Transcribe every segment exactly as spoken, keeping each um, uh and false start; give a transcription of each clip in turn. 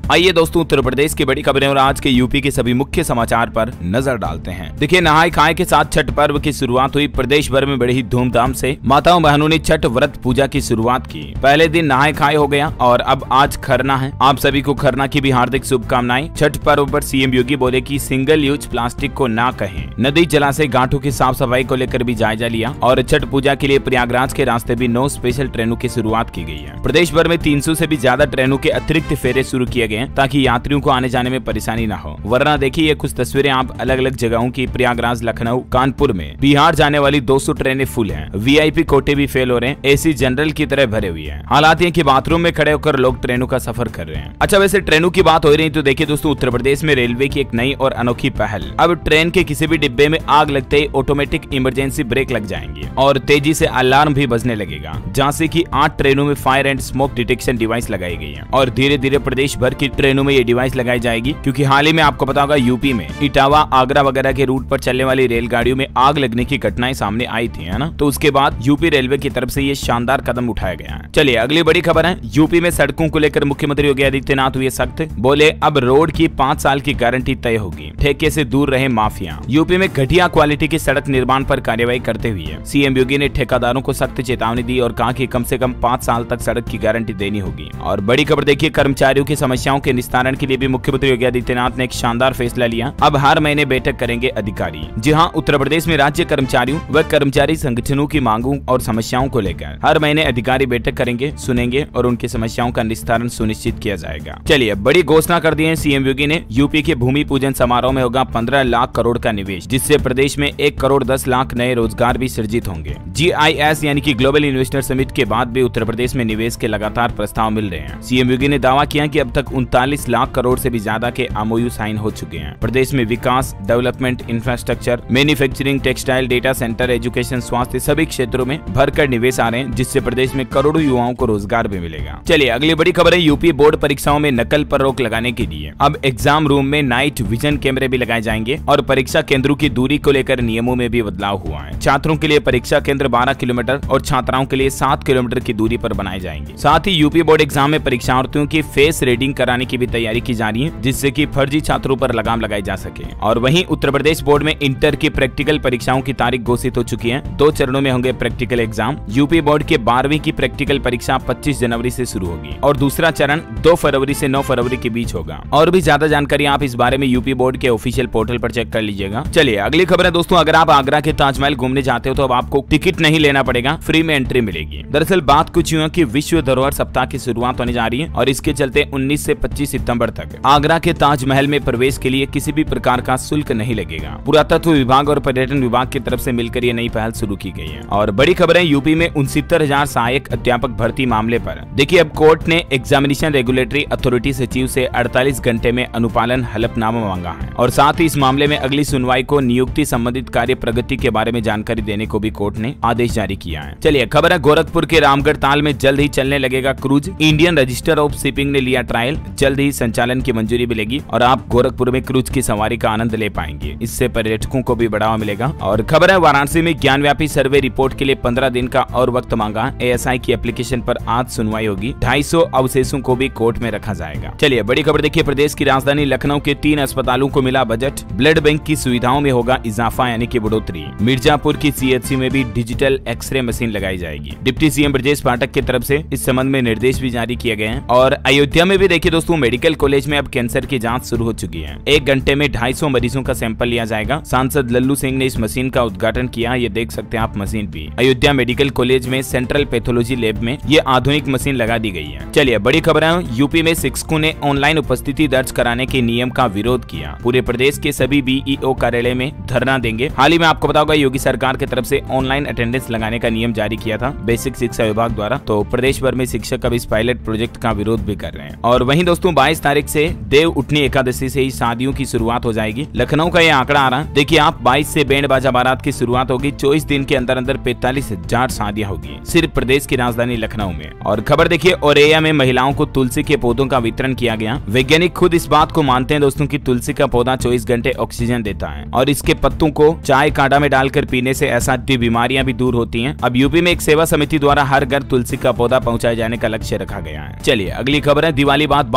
आइए दोस्तों उत्तर प्रदेश की बड़ी खबरें और आज के यूपी के सभी मुख्य समाचार पर नजर डालते हैं। देखिए, नहाय खाए के साथ छठ पर्व की शुरुआत हुई। प्रदेश भर में बड़ी ही धूमधाम से माताओं बहनों ने छठ व्रत पूजा की शुरुआत की। पहले दिन नहाय खाए हो गया और अब आज खरना है। आप सभी को खरना की भी हार्दिक शुभकामनाएं। छठ पर्व पर सीएम योगी बोले कि सिंगल यूज प्लास्टिक को ना कहें। नदी जलाशय घाटों की साफ सफाई को लेकर भी जायजा लिया और छठ पूजा के लिए प्रयागराज के रास्ते भी नौ स्पेशल ट्रेनों की शुरुआत की गई है। प्रदेश भर में तीन सौ से भी ज्यादा ट्रेनों के अतिरिक्त फेरे शुरू किए गए ताकि यात्रियों को आने जाने में परेशानी न हो। वरना देखिए ये कुछ तस्वीरें आप अलग अलग जगहों की। प्रयागराज, लखनऊ, कानपुर में बिहार जाने वाली दो सौ ट्रेनें फुल हैं। वीआईपी कोटे भी फेल हो रहे हैं। एसी जनरल की तरह भरे हुए हैं। हालात ये कि बाथरूम में खड़े होकर लोग ट्रेनों का सफर कर रहे हैं। अच्छा, वैसे ट्रेनों की बात हो रही तो देखिए दोस्तों, उत्तर प्रदेश में रेलवे की एक नई और अनोखी पहल। अब ट्रेन के किसी भी डिब्बे में आग लगते ही ऑटोमेटिक इमरजेंसी ब्रेक लग जाएंगे और तेजी से अलार्म भी बजने लगेगा। झांसी की आठ ट्रेनों में fire and smoke detection device लगाई गई है और धीरे धीरे प्रदेश भर की ट्रेनों में ये डिवाइस लगाई जाएगी, क्योंकि हाल ही में आपको पता होगा यूपी में इटावा, आगरा वगैरह के रूट पर चलने वाली रेलगाड़ियों में आग लगने की घटनाएं सामने आई थी, है ना। तो उसके बाद यूपी रेलवे की तरफ से ये शानदार कदम उठाया गया है। चलिए अगली बड़ी खबर है। यूपी में सड़कों को लेकर मुख्यमंत्री योगी आदित्यनाथ हुए सख्त। बोले अब रोड की पाँच साल की गारंटी तय होगी। ठेके से दूर रहे माफिया। यूपी में घटिया क्वालिटी की सड़क निर्माण पर कार्यवाही करते हुए सीएम योगी ने ठेकेदारों को सख्त चेतावनी दी और कहा कि कम से कम पाँच साल तक सड़क की गारंटी देनी होगी। और बड़ी खबर देखिए, कर्मचारियों की समस्याओं के निस्तारण के लिए भी मुख्यमंत्री योगी आदित्यनाथ ने एक शानदार फैसला लिया। अब हर महीने बैठक करेंगे अधिकारी। जी हां, उत्तर प्रदेश में राज्य कर्मचारियों व कर्मचारी संगठनों की मांगों और समस्याओं को लेकर हर महीने अधिकारी बैठक करेंगे, सुनेंगे और उनकी समस्याओं का निस्तारण सुनिश्चित किया जाएगा। चलिए, बड़ी घोषणा कर दी है सीएम योगी ने। यूपी के भूमि पूजन समारोह में होगा पंद्रह लाख करोड़ का निवेश, जिससे प्रदेश में एक करोड़ दस लाख नए रोजगार भी सृजित होंगे। जी आई एस यानी कि ग्लोबल इन्वेस्टर समिट के बाद भी उत्तर प्रदेश में निवेश के लगातार प्रस्ताव मिल रहे हैं। सीएम योगी ने दावा किया कि अब तक उनतालीस लाख करोड़ से भी ज्यादा के एमओयू साइन हो चुके हैं। प्रदेश में विकास, development, infrastructure, manufacturing, textile, data centre, education, स्वास्थ्य सभी क्षेत्रों में भरकर निवेश आ रहे हैं, जिससे प्रदेश में करोड़ों युवाओं को रोजगार भी मिलेगा। चलिए अगली बड़ी खबर है। यूपी बोर्ड परीक्षाओं में नकल पर रोक लगाने के लिए अब एग्जाम रूम में नाइट विजन कैमरे भी लगाए जाएंगे और परीक्षा केंद्रों की दूरी को लेकर नियमों में भी बदलाव हुआ है। छात्रों के लिए परीक्षा केंद्र बारह किलोमीटर और छात्राओं के लिए सात किलोमीटर की दूरी पर बनाए जाएंगे। साथ ही यूपी बोर्ड एग्जाम में परीक्षार्थियों की फेस रीडिंग कराने की भी तैयारी की जा रही है, जिससे कि फर्जी छात्रों पर लगाम लगाई जा सके। और वहीं उत्तर प्रदेश बोर्ड में इंटर की प्रैक्टिकल परीक्षाओं की तारीख घोषित हो चुकी है। दो चरणों में होंगे प्रैक्टिकल एग्जाम। यूपी बोर्ड के बारहवीं की प्रैक्टिकल परीक्षा पच्चीस जनवरी से शुरू होगी और दूसरा चरण दो फरवरी से नौ फरवरी के बीच होगा। और भी ज्यादा जानकारी आप इस बारे में यूपी बोर्ड के ऑफिशियल पोर्टल पर चेक कर लीजिएगा। चलिए अगली खबर है दोस्तों, अगर आप आगरा के ताजमहल घूमने जाते हो तो अब आपको टिकट नहीं लेना पड़ेगा, फ्री में एंट्री मिलेगी। दरअसल बात कुछ यूं है कि विश्व धरोहर सप्ताह की शुरुआत होने जा रही है और इसके चलते उन्नीस से पच्चीस सितंबर तक आगरा के ताजमहल में प्रवेश के लिए किसी भी प्रकार का शुल्क नहीं लगेगा। पुरातत्व विभाग और पर्यटन विभाग की तरफ से मिलकर ये नई पहल शुरू की गई है। और बड़ी खबर है, यूपी में उनसत्तर हजार सहायक अध्यापक भर्ती मामले पर देखिए अब कोर्ट ने एग्जामिनेशन रेगुलेटरी अथॉरिटी सचिव से अड़तालीस घंटे में अनुपालन हलफनामा मांगा है और साथ ही इस मामले में अगली सुनवाई को नियुक्ति संबंधित कार्य प्रगति के बारे में जानकारी देने को भी कोर्ट ने आदेश जारी किया है। चलिए खबर है, गोरखपुर के रामगढ़ ताल में जल्द ही चलने लगेगा cruise. Indian register of shipping ने लिया ट्रायल, जल्द ही संचालन की मंजूरी मिलेगी और आप गोरखपुर में क्रूज की सवारी का आनंद ले पाएंगे। इससे पर्यटकों को भी बढ़ावा मिलेगा। और खबर है, वाराणसी में ज्ञानव्यापी सर्वे रिपोर्ट के लिए पंद्रह दिन का और वक्त मांगा। एएसआई की एप्लीकेशन पर आज सुनवाई होगी। ढाई सौ अवशेषों को भी कोर्ट में रखा जाएगा। चलिए बड़ी खबर देखिए, प्रदेश की राजधानी लखनऊ के तीन अस्पतालों को मिला बजट। ब्लड बैंक की सुविधाओं में होगा इजाफा यानी कि बढ़ोतरी। मिर्जापुर की सीएचसी में भी डिजिटल एक्सरे मशीन लगाई जाएगी। डिप्टी सीएम ब्रजेश पाठक की तरफ से इस संबंध में निर्देश भी जारी किए गए हैं। और अयोध्या में भी देखिए दोस्तों, मेडिकल कॉलेज में अब कैंसर की जांच शुरू हो चुकी है। एक घंटे में ढाई सौ मरीजों का सैंपल लिया जाएगा। सांसद लल्लू सिंह ने इस मशीन का उद्घाटन किया। ये देख सकते हैं आप मशीन भी। अयोध्या मेडिकल कॉलेज में सेंट्रल पैथोलॉजी लैब में ये आधुनिक मशीन लगा दी गई है। चलिए बड़ी खबर है, यूपी में शिक्षकों ने ऑनलाइन उपस्थिति दर्ज कराने के नियम का विरोध किया। पूरे प्रदेश के सभी बीईओ कार्यालय में धरना देंगे। हाल ही में आपको पता होगा योगी सरकार की तरफ से ऑनलाइन अटेंडेंस लगाने का नियम जारी किया था बेसिक शिक्षा विभाग द्वारा। तो प्रदेश भर में शिक्षक अब इस पायलट प्रोजेक्ट का विरोध भी कर रहे हैं। और वहीं दोस्तों बाईस तारीख से देव उठनी एकादशी से ही शादियों की शुरुआत हो जाएगी। लखनऊ का ये आंकड़ा आ रहा है। देखिए आप बाईस से बैंड बाजा बारात की शुरुआत होगी। चौबीस दिन के अंदर अंदर पैंतालीस हजार शादियां होगी सिर्फ प्रदेश की राजधानी लखनऊ में। और खबर देखिए, औरैया में महिलाओं को तुलसी के पौधों का वितरण किया गया। वैज्ञानिक खुद इस बात को मानते हैं दोस्तों कि तुलसी का पौधा चौबीस घंटे ऑक्सीजन देता है और इसके पत्तों को चाय काढ़ा में डालकर पीने से असाध्य बीमारियां भी दूर होती हैं। अब यूपी में एक सेवा समिति द्वारा हर घर तुलसी का पौधा पहुंचाए जाने का लक्ष्य रखा गया है। चलिए अगली खबर है, दिवाली बाद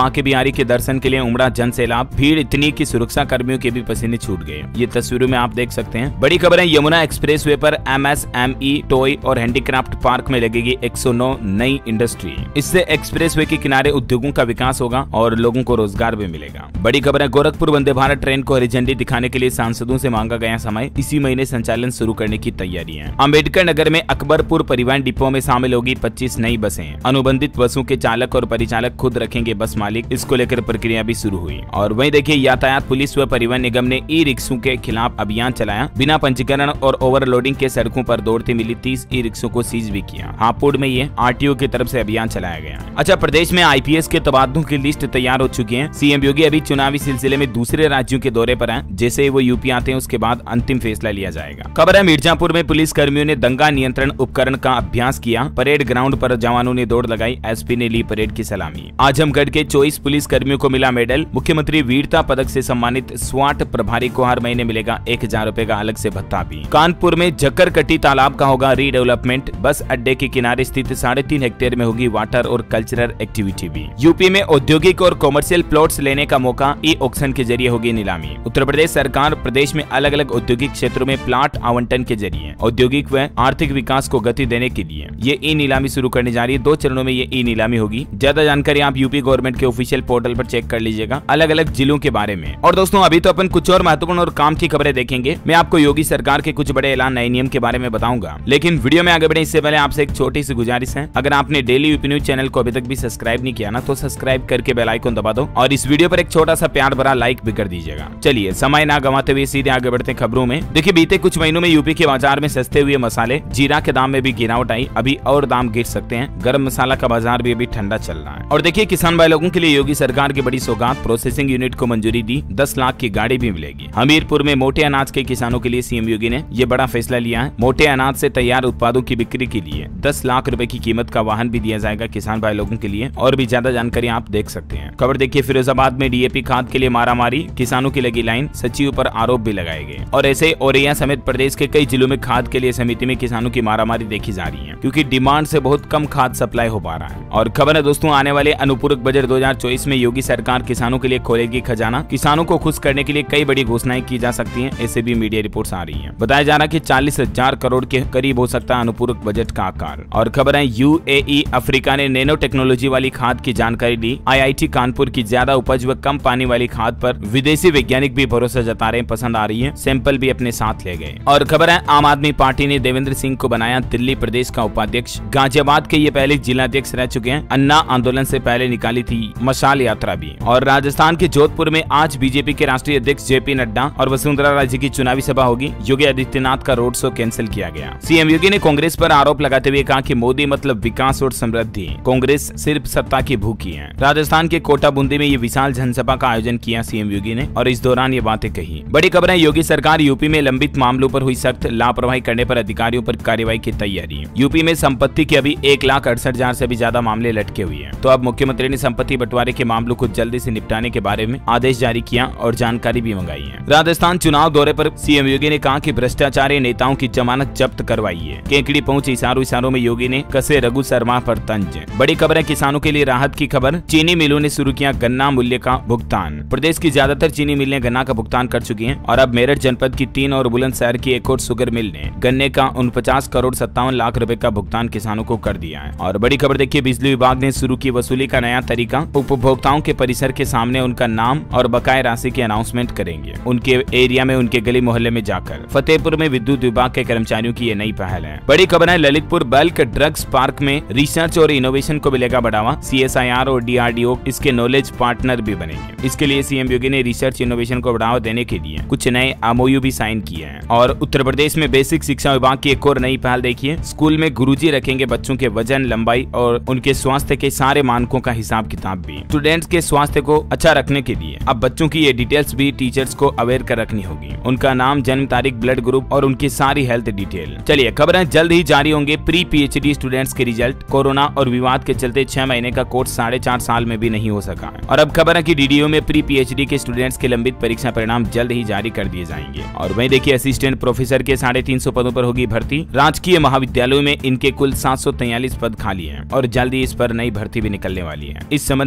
बांके बिहारी के दर्शन के लिए उमड़ा जन सैलाब, भीड़ इतनी कि सुरक्षा कर्मियों के भी पसीने छूट गए। ये तस्वीरों में आप देख सकते हैं। बड़ी खबर है, यमुना एक्सप्रेसवे पर एमएसएमई टॉय और हैंडीक्राफ्ट पार्क में लगेगी एक सौ नौ नई इंडस्ट्री। इससे एक्सप्रेसवे के किनारे उद्योगों का विकास होगा और लोगों को रोजगार भी मिलेगा। बड़ी खबर है, गोरखपुर वंदे भारत ट्रेन को हरी झंडी दिखाने के लिए सांसदों से मांगा गया समय, इसी महीने संचालन शुरू करने की तैयारी है। अम्बेडकर नगर में अकबरपुर परिवहन डिपो में शामिल होगी पच्चीस नई बसें। अनुबंधित बसों के चालक और परिचालक खुद रखेंगे बस मालिक। इसको लेकर प्रक्रिया भी शुरू हुई। और वहीं देखिए, यातायात पुलिस व परिवहन निगम ने ई रिक्शों के खिलाफ अभियान चलाया। बिना पंजीकरण और ओवरलोडिंग के सड़कों पर दौड़ती मिली तीस ई रिक्शों को सीज भी किया। हापुड़ में ये आरटीओ की तरफ से अभियान चलाया गया। अच्छा, प्रदेश में आईपीएस के तबादलों की लिस्ट तैयार हो चुकी है। सीएम योगी अभी चुनावी सिलसिले में दूसरे राज्यों के दौरे पर हैं। जैसे वो यूपी आते हैं उसके बाद अंतिम फैसला लिया जाएगा। खबर है, मिर्जापुर में पुलिस कर्मियों ने दंगा नियंत्रण उपकरण का अभ्यास किया। परेड ग्राउंड पर जवानों ने दौड़ लगाई। एसपी ने ली परेड की सलामी। आजमगढ़ के चौबीस पुलिस कर्मियों को मिला मेडल। मुख्यमंत्री वीरता पदक से सम्मानित स्वाट प्रभारी को हर महीने मिलेगा एक हजार रूपए का अलग से भत्ता भी। कानपुर में जक्करकट्टी तालाब का होगा रीडेवलपमेंट। बस अड्डे के किनारे स्थित साढ़े तीन हेक्टेयर में होगी वाटर और कल्चरल एक्टिविटी भी। यूपी में औद्योगिक और कॉमर्शियल प्लॉट्स लेने का मौका, ई ऑक्शन के जरिए होगी नीलामी। उत्तर प्रदेश सरकार प्रदेश में अलग अलग औद्योगिक क्षेत्रों में प्लाट आवंटन के जरिए औद्योगिक व आर्थिक विकास को गति देने के लिए ये ई नीलामी शुरू करने जा रही है। दो चरणों में ये ई नीलामी होगी। ज्यादा जानकारी आप यूपी गवर्नमेंट के ऑफिशियल पोर्टल पर चेक कर लीजिएगा अलग अलग जिलों के बारे में। और दोस्तों, अभी तो अपन कुछ और महत्वपूर्ण और काम की खबरें देखेंगे। मैं आपको योगी सरकार के कुछ बड़े ऐलान, नए नियम के बारे में बताऊंगा। लेकिन वीडियो में आगे बढ़े इससे पहले आपसे एक छोटी सी गुजारिश है, अगर आपने डेली यूपी न्यूज चैनल को अभी तक भी सब्सक्राइब नहीं किया ना, तो सब्सक्राइब करके बेल आइकन दबा दो और इस वीडियो पर एक छोटा सा प्यार भरा लाइक भी कर दीजिएगा। चलिए समय ना गंवाते हुए सीधे आगे बढ़ते खबरों में। देखिए, बीते कुछ महीनों में यूपी के बाजार में सस्ते हुए मसाले, जीरा के दाम में भी गिरावट आई। अभी और दाम गिर सकते हैं। गरम मसाला का बाजार भी अभी ठंडा चल रहा है। और देखिए, किसान भाई लोगों के लिए योगी सरकार की बड़ी सौगात, प्रोसेसिंग यूनिट को मंजूरी दी। दस लाख की गाड़ी भी मिलेगी। हमीरपुर में मोटे अनाज के किसानों के लिए सीएम योगी ने ये बड़ा फैसला लिया है। मोटे अनाज से तैयार उत्पादों की बिक्री के लिए दस लाख रुपए की कीमत का वाहन भी दिया जाएगा किसान भाई लोगों के लिए। और भी ज्यादा जानकारी आप देख सकते हैं। खबर देखिए, फिरोजाबाद में डीएपी खाद के लिए मारामारी, किसानों की लगी लाइन, सचिव पर आरोप भी लगाए गए। और ऐसे औरैया समेत प्रदेश के कई जिलों में खाद के लिए समिति में किसानों की मारामारी देखी जा रही है, क्योंकि डिमांड से बहुत कम खाद सप्लाई हो पा रहा है। और खबर है दोस्तों, आने वाले अनुपूरक बजट दो हजार चौबीस में योगी सरकार किसानों के लिए खोलेगी खजाना। किसानों को खुश करने के लिए कई बड़ी घोषणाएं की जा सकती हैं, ऐसे भी मीडिया रिपोर्ट्स आ रही हैं। बताया जा रहा है कि चालीस हजार करोड़ के करीब हो सकता है अनुपूरक बजट का आकार। और खबर है, यूएई अफ्रीका ने नैनो टेक्नोलॉजी वाली खाद की जानकारी दी। आईआईटी कानपुर की ज्यादा उपज व कम पानी वाली खाद पर विदेशी वैज्ञानिक भी भरोसा जता रहे हैं, पसंद आ रही है। सैंपल भी अपने साथ ले गए। और खबर है, आम आदमी पार्टी ने देवेंद्र सिंह को बनाया दिल्ली प्रदेश का उपाध्यक्ष। गाजियाबाद के ये पहले जिलाध्यक्ष रह चुके हैं। अन्ना आंदोलन से पहले निकाली थी मशाल यात्रा भी। और राजस्थान के जोधपुर में आज बीजेपी के राष्ट्रीय अध्यक्ष जेपी नड्डा और वसुंधरा राजे की चुनावी सभा होगी। योगी आदित्यनाथ का रोड शो कैंसिल किया गया। सीएम योगी ने कांग्रेस पर आरोप लगाते हुए कहा कि मोदी मतलब विकास और समृद्धि, कांग्रेस सिर्फ सत्ता की भूखी है। राजस्थान के कोटा बूंदी में ये विशाल जनसभा का आयोजन किया सीएम योगी ने और इस दौरान ये बातें कही। बड़ी खबर है, योगी सरकार यूपी में लंबित मामलों पर हुई सख्त, लापरवाही करने पर अधिकारियों पर कार्रवाई की तैयारी। यूपी में संपत्ति के अभी एक लाख अड़सठ हजार से भी ज्यादा मामले लटके हुए हैं। तो अब मुख्यमंत्री ने संपत्ति बंटवारे के मामलों को जल्दी से निपटाने के बारे में आदेश जारी किया और जानकारी भी मंगाई है। राजस्थान चुनाव दौरे पर सीएम योगी ने कहा कि भ्रष्टाचारी नेताओं की जमानत जब्त करवाई है। केकड़ी पहुंचे इशारों इशारों में योगी ने कसे रघु शर्मा पर तंज। बड़ी खबर है, किसानों के लिए राहत की खबर। चीनी मिलों ने शुरू किया गन्ना मूल्य का भुगतान। प्रदेश की ज्यादातर चीनी मिलें गन्ना का भुगतान कर चुकी हैं और अब मेरठ जनपद की तीन और बुलंदशहर की एक और शुगर मिल ने गन्ने का उनपचास करोड़ सत्तावन लाख रुपए का भुगतान किसानों को कर दिया है। और बड़ी खबर देखिए, बिजली विभाग ने शुरू की वसूली का नया तरीका। उपभोक्ताओं के परिसर के सामने उनका नाम और बकाया राशि की अनाउंसमेंट करेंगे, उनके एरिया में, उनके गली मोहल्ले में जाकर। फतेहपुर में विद्युत विभाग के कर्मचारियों की ये नई पहल है। बड़ी खबर है, ललितपुर बल्क ड्रग्स पार्क में रिसर्च और इनोवेशन को मिलेगा बढ़ावा। सीएसआईआर और डीआरडीओ इसके नॉलेज पार्टनर भी बनेंगे। इसके लिए सीएम योगी ने रिसर्च इनोवेशन को बढ़ावा देने के लिए कुछ नए एमओयू भी साइन किए हैं। और उत्तर प्रदेश में बेसिक शिक्षा विभाग की एक और नई पहल देखिए, स्कूल में गुरुजी रखेंगे बच्चों के वजन, लंबाई और उनके स्वास्थ्य के सारे मानकों का हिसाब किताब भी। स्टूडेंट्स के स्वास्थ्य को अच्छा रखने के लिए अब बच्चों की ये डिटेल्स भी टीचर्स को अवेयर कर रखनी होगी। उनका नाम, जन्म तारीख, ब्लड ग्रुप और उनकी सारी हेल्थ डिटेल। चलिए, खबरें जल्द ही जारी होंगे प्री पीएचडी स्टूडेंट्स के रिजल्ट। कोरोना और विवाद के चलते छह महीने का कोर्स साढ़े चार साल में भी नहीं हो सका है। और अब खबर है कि डीडीओ में प्री पीएचडी के स्टूडेंट्स के लंबित परीक्षा परिणाम जल्द ही जारी कर दिए जाएंगे। और वहीं देखिए, असिस्टेंट प्रोफेसर के साढ़े तीन सौ पदों पर होगी भर्ती। राजकीय महाविद्यालयों में इनके कुल सात सौ तैंतालीस पद खाली हैं और जल्द ही इस पर नई भर्ती भी निकलने वाली है। इस संबंध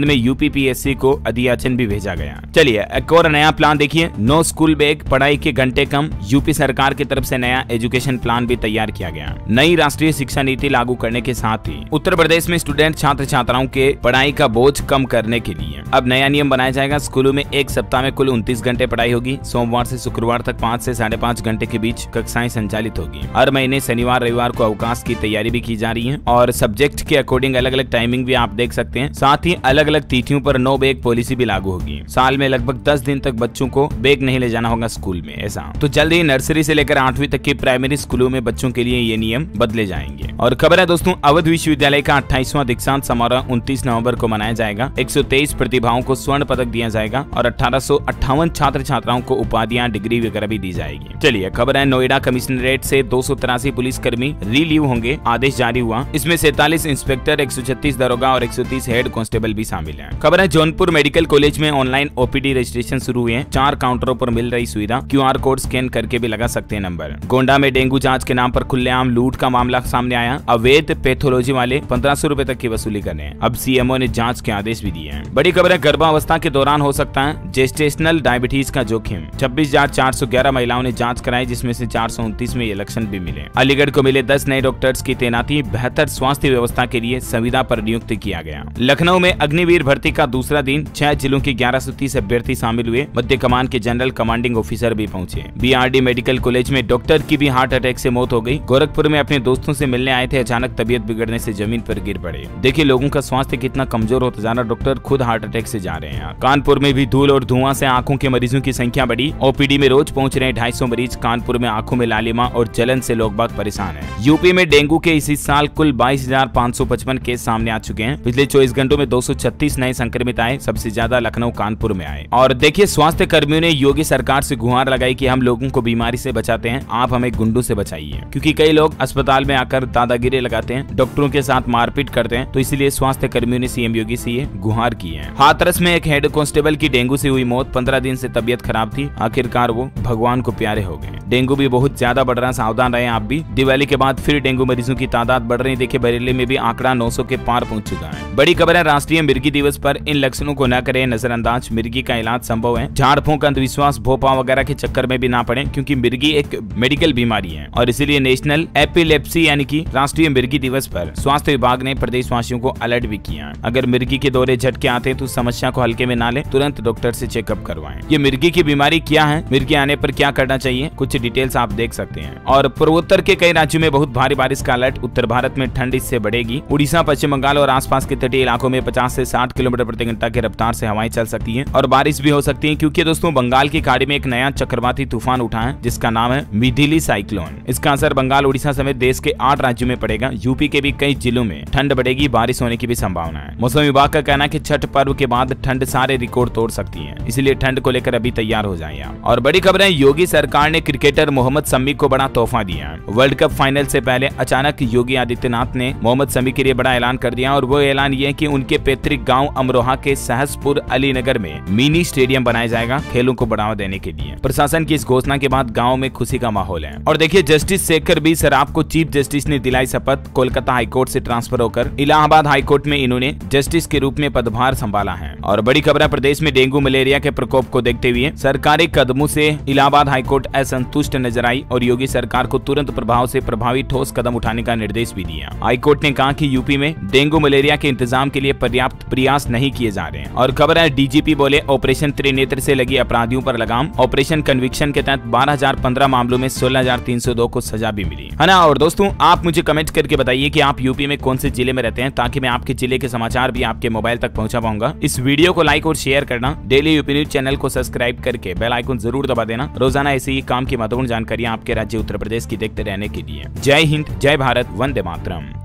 संबंध में यूपीपीएससी को अध्याचन भी भेजा गया। चलिए एक और नया प्लान देखिए, नो स्कूल बैग, पढ़ाई के घंटे कम। यूपी सरकार की तरफ से नया एजुकेशन प्लान भी तैयार किया गया। नई राष्ट्रीय शिक्षा नीति लागू करने के साथ ही उत्तर प्रदेश में स्टूडेंट छात्र छात्राओं के पढ़ाई का बोझ कम करने के लिए अब नया नियम बनाया जाएगा। स्कूलों में एक सप्ताह में कुल उनतीस घंटे पढ़ाई होगी। सोमवार से शुक्रवार तक पाँच से साढ़े पाँच घंटे के बीच कक्षाएं संचालित होगी। हर महीने शनिवार रविवार को अवकाश की तैयारी भी की जा रही है और सब्जेक्ट के अकॉर्डिंग अलग अलग टाइमिंग भी आप देख सकते हैं। साथ ही अलग अलग तिथियों पर नो बैग पॉलिसी भी लागू होगी। साल में लगभग दस दिन तक बच्चों को बैग नहीं ले जाना होगा स्कूल में। ऐसा तो जल्द ही नर्सरी से लेकर आठवीं तक के प्राइमरी स्कूलों में बच्चों के लिए ये नियम बदले जाएंगे। और खबर है दोस्तों, अवध विश्वविद्यालय का अट्ठाईसवां दीक्षांत समारोह उनतीस नवंबर को मनाया जाएगा। एक सौ तेईस प्रतिभाओं को स्वर्ण पदक दिया जाएगा और अठारह सौ अट्ठावन छात्र छात्राओं को उपाधियां, डिग्री वगैरह भी दी जाएगी। चलिए खबर है, नोएडा कमिश्नरेट से दो सौ तिरासी पुलिसकर्मी रिलीव होंगे, आदेश जारी हुआ। इसमें सैंतालीस इंस्पेक्टर, एक सौ छत्तीस दरोगा और एक सौ तीस हेड कांस्टेबल भी शामिल हैं। खबर है, जौनपुर मेडिकल कॉलेज में ऑनलाइन ओपीडी रजिस्ट्रेशन शुरू हुए हैं। चार काउंटरों पर मिल रही सुविधा, क्यूआर कोड स्कैन करके भी लगा सकते हैं नंबर। गोंडा में डेंगू जांच के नाम पर खुलेआम लूट का मामला सामने आया। अवैध पैथोलॉजी वाले पंद्रह सौ रूपए तक की वसूली कर रहे हैं। अब सीएमओ ने जांच के आदेश भी दिए हैं। बड़ी खबर है, गर्भावस्था के दौरान हो सकता है जेस्टेशनल डायबिटीज का जोखिम। छब्बीस हजार चार सौ ग्यारह महिलाओं ने जांच कराई, जिसमें से चार सौ उनतीस में ये लक्षण भी मिले। अलीगढ़ को मिले दस नए डॉक्टर्स की तैनाती, बेहतर स्वास्थ्य व्यवस्था के लिए संविदा पर नियुक्त किया गया। लखनऊ में अग्निवीर भर्ती का दूसरा दिन, छह जिलों के ग्यारह सौ तीस अभ्यर्थी शामिल हुए। मध्य कमान के जनरल कमांडिंग ऑफिसर भी पहुंचे। बीआरडी मेडिकल कॉलेज में डॉक्टर की भी हार्ट अटैक से मौत हो गई। गोरखपुर में अपने दोस्तों से मिलने आए थे, अचानक तबीयत बिगड़ने से जमीन पर गिर पड़े। देखिए लोगों का स्वास्थ्य कितना कमजोर होता जा रहा, डॉक्टर खुद हार्ट अटैक से जा रहे हैं। कानपुर में भी धूल और धुआं से आंखों के मरीजों की संख्या बढ़ी। ओपीडी में रोज पहुंच रहे ढाई सौ मरीज। कानपुर में आंखों में लालिमा और जलन से लोग बाग परेशान हैं। यूपी में डेंगू के इसी साल कुल बाईस हजार पाँच सौ पचपन केस सामने आ चुके हैं। पिछले चौबीस घंटों में दो सौ छत्तीस नए संक्रमित आए, सबसे ज्यादा लखनऊ कानपुर में आए। और देखिए स्वास्थ्य कर्मियों ने योगी सरकार से गुहार लगाई कि हम लोगों को बीमारी से बचाते हैं, आप हमें गुंडों से बचाइए। क्योंकि कई लोग अस्पताल में आकर दादागिरी लगाते हैं, डॉक्टरों के साथ मारपीट करते हैं, तो इसलिए स्वास्थ्य कर्मियों ने सीएम योगी से ये गुहार की है। हाथरस में एक हेड कांस्टेबल की डेंगू से हुई मौत। पंद्रह दिन से तबीयत खराब थी, आखिरकार वो भगवान को प्यारे हो गए। डेंगू भी बहुत ज्यादा बढ़ रहा, सावधान रहे आप भी। दिवाली के बाद फिर डेंगू मरीजों की तादाद बढ़ रही। देखिए बरेली में भी आंकड़ा नौ सौ के पार पहुंच चुका है। बड़ी खबर है, राष्ट्रीय मिर्गी दिवस पर इन लक्षणों को न करें नजरअंदाज। मिर्गी का इलाज संभव है। झाड़ फूंक, अंधविश्वास, भोपा वगैरह के चक्कर में भी ना पड़े, क्योंकि मिर्गी एक मेडिकल बीमारी है और इसीलिए नेशनल एपिलेप्सी यानी कि राष्ट्रीय मिर्गी दिवस पर स्वास्थ्य विभाग ने प्रदेशवासियों को अलर्ट भी किया। अगर मिर्गी के दौरे झटके आते हैं तो समस्या को हल्के में ना ले, तुरंत डॉक्टर से चेकअप करवाएं। ये मिर्गी की बीमारी क्या है, मिर्गी आने पर क्या करना चाहिए, कुछ डिटेल्स आप देख सकते हैं। और पूर्वोत्तर के कई राज्यों में बहुत भारी बारिश का अलर्ट। उत्तर भारत में ठंड इससे बढ़ेगी। उड़ीसा, पश्चिम बंगाल और आसपास के तटीय इलाकों में पचास से साठ किलोमीटर प्रति घंटा की रफ्तार से हवाएं चल सकती हैं और बारिश भी हो सकती है, क्योंकि दोस्तों बंगाल की खाड़ी में एक नया चक्रवाती तूफान उठा है जिसका नाम है मिथिली साइक्लोन। इसका असर बंगाल, उड़ीसा समेत देश के आठ राज्यों में पड़ेगा। यूपी के भी कई जिलों में ठंड बढ़ेगी, बारिश होने की भी संभावना है। मौसम विभाग का कहना है कि छठ पर्व के बाद ठंड सारे रिकॉर्ड तोड़ सकती है, इसलिए ठंड को लेकर अभी तैयार हो जाए। और बड़ी खबर है, योगी सरकार ने क्रिकेटर मोहम्मद शमी को बड़ा तोहफा दिया। वर्ल्ड कप फाइनल से पहले अचानक योगी आदित्यनाथ ने मोहम्मद शमी के लिए बड़ा ऐलान कर दिया और वो ऐलान ये है कि उनके पैतृक गांव अमरोहा के सहसपुर अलीनगर में मिनी स्टेडियम बनाया जाएगा खेलों को बढ़ावा देने के लिए। प्रशासन की इस घोषणा के बाद गांव में खुशी का माहौल है। और देखिए जस्टिस शेखर बी सराफ को चीफ जस्टिस ने दिलाई शपथ। कोलकाता हाईकोर्ट से ट्रांसफर होकर इलाहाबाद हाईकोर्ट में इन्होंने जस्टिस के रूप में पदभार संभाला है। और बड़ी खबर है, प्रदेश में डेंगू मलेरिया के प्रकोप को देखते हुए सरकारी कदमों से इलाहाबाद हाईकोर्ट असंतुष्ट नजर आई और योगी सरकार को तुरंत प्रभाव से प्रभावी ठोस कदम उठाने का निर्देश भी दिया। हाईकोर्ट ने कहा कि यूपी में डेंगू मलेरिया के इंतजाम के लिए पर्याप्त प्रयास नहीं किए जा रहे हैं। और खबर है, डीजीपी बोले ऑपरेशन त्रिनेत्र से लगी अपराधियों पर लगाम। ऑपरेशन कन्विक्शन के तहत बारह हजार पंद्रह मामलों में सोलह हजार तीन सौ दो को सजा भी मिली है ना। और दोस्तों आप मुझे कमेंट करके बताइए कि आप यूपी में कौन से जिले में रहते हैं, ताकि मैं आपके जिले के समाचार भी आपके मोबाइल तक पहुंचा पाऊंगा। इस वीडियो को लाइक और शेयर करना, डेली यूपी न्यूज चैनल को सब्सक्राइब करके बेल आइकन जरूर दबा देना। रोजाना ऐसे ही काम की महत्वपूर्ण जानकारियां आपके राज्य उत्तर प्रदेश की देखते रहने के लिए। जय हिंद, जय भारत, वंदे मातरम।